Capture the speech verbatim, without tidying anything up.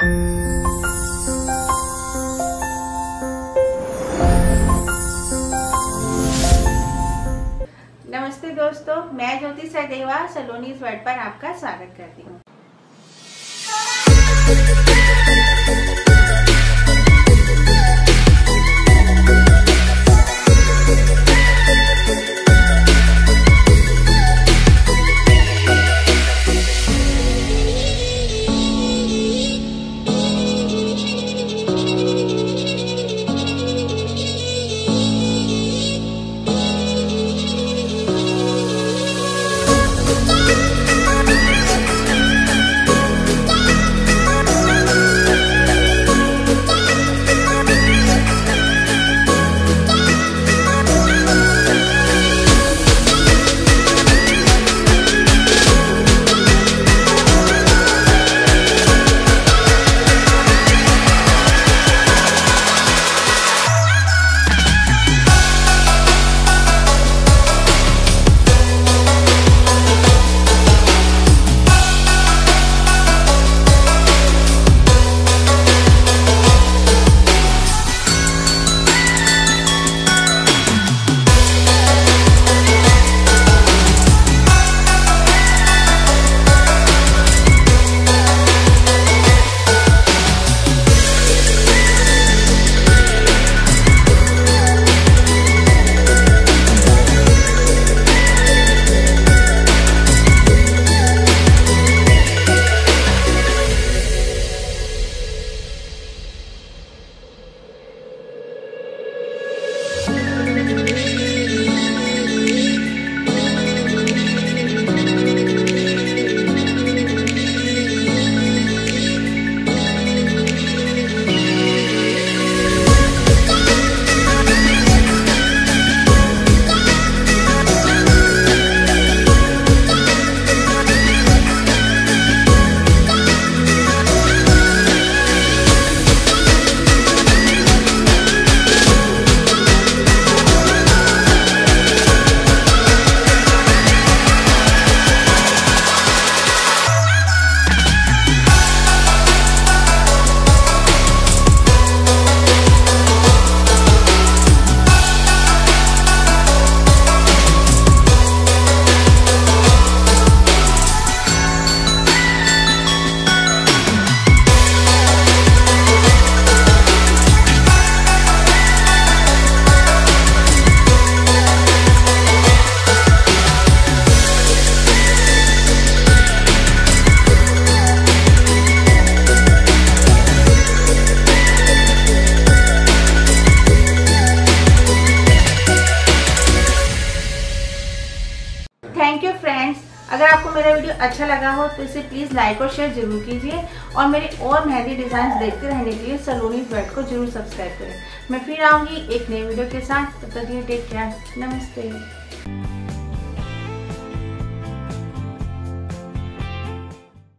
नमस्ते दोस्तों, मैं ज्योति सचदेवा सलोनी स्वेट पर आपका स्वागत करती हूँ। Thank you friends. अगर आपको मेरा वीडियो अच्छा लगा हो तो इसे प्लीज़ लाइक और शेयर जरूर कीजिए और मेरे और मेहंदी डिज़ाइन देखते रहने के लिए सलोनी स्वेट को जरूर सब्सक्राइब करें। मैं फिर आऊँगी एक नई वीडियो के साथ। तब तक के लिए टेक केयर। नमस्ते।